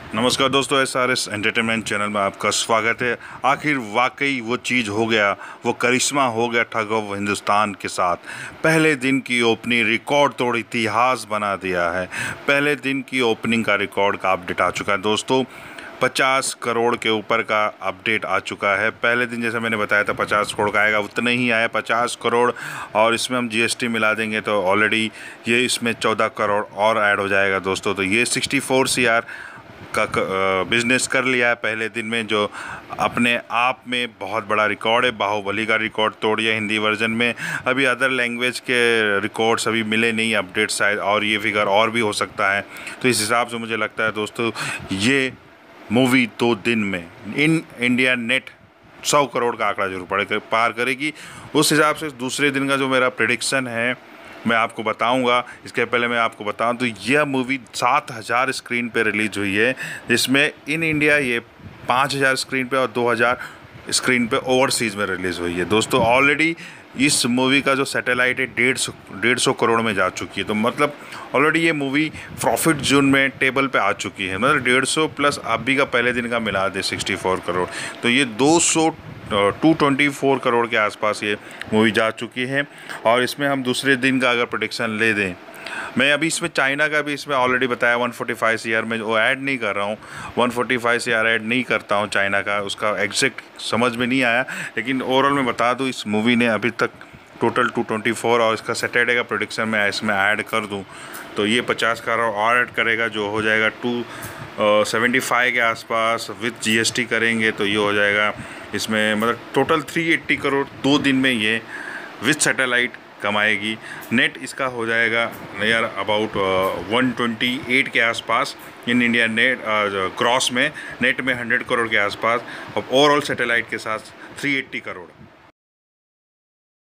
नमस्कार दोस्तों, SRS entertainment channel में आपका स्वागत है। आखिर वाकई वो चीज़ हो गया, वो करिश्मा हो गया ठग ऑफ हिंदुस्तान के साथ। पहले दिन की ओपनिंग रिकॉर्ड तोड़ इतिहास बना दिया है। पहले दिन की ओपनिंग का रिकॉर्ड का अपडेट आ चुका है दोस्तों। 50 करोड़ के ऊपर का अपडेट आ चुका है। पहले दिन जैसे मैंने बताया था 50 करोड़ का आएगा, उतना ही आया 50 करोड़। और इसमें हम GST मिला देंगे तो ऑलरेडी ये इसमें 14 करोड़ और ऐड हो जाएगा दोस्तों। तो ये 64 CR का बिजनेस कर लिया है पहले दिन में, जो अपने आप में बहुत बड़ा रिकॉर्ड है। बाहुबली का रिकॉर्ड तोड़ दिया हिंदी वर्जन में। अभी अदर लैंग्वेज के रिकॉर्ड्स अभी मिले नहीं, अपडेट शायद, और ये फिगर और भी हो सकता है। तो इस हिसाब से मुझे लगता है दोस्तों, ये मूवी 2 दिन में इन इंडिया नेट 100 करोड़ का आंकड़ा जरूर पार करेगी। उस हिसाब से दूसरे दिन का जो मेरा प्रेडिक्शन है मैं आपको बताऊंगा। इसके पहले मैं आपको बताऊं तो यह मूवी 7000 स्क्रीन पे रिलीज हुई है, जिसमें इन इंडिया ये 5000 स्क्रीन पे और 2000 स्क्रीन पे ओवरसीज़ में रिलीज़ हुई है दोस्तों। ऑलरेडी इस मूवी का जो सैटेलाइट है 150 करोड़ में जा चुकी है। तो मतलब ऑलरेडी ये मूवी प्रॉफिट जोन में टेबल पे आ चुकी है। मतलब 150 प्लस अभी का पहले दिन का मिला दे 64 करोड़, तो ये 224 करोड़ के आसपास ये मूवी जा चुकी है। और इसमें हम दूसरे दिन का अगर प्रेडिक्शन ले दें, मैं अभी इसमें चाइना का भी इसमें ऑलरेडी बताया 145 CR में वो ऐड नहीं कर रहा हूँ। 145 CR ऐड नहीं करता हूँ चाइना का, उसका एग्जैक्ट समझ में नहीं आया। लेकिन ओवरऑल मैं बता दूँ, इस मूवी ने अभी तक टोटल 224, और इसका सैटरडे का प्रोडिक्शन मैं इसमें ऐड कर दूँ तो ये 50 करोड़ और ऐड करेगा, जो हो जाएगा 275 के आसपास। विथ GST करेंगे तो ये हो जाएगा इसमें मतलब टोटल 380 करोड़ 2 दिन में ये विथ सैटेलाइट कमाएगी। नेट इसका हो जाएगा यार अबाउट 128 के आसपास इन इंडिया नेट, क्रॉस में नेट में 100 करोड़ के आसपास, और ओवरऑल सैटेलाइट के साथ 380 करोड़।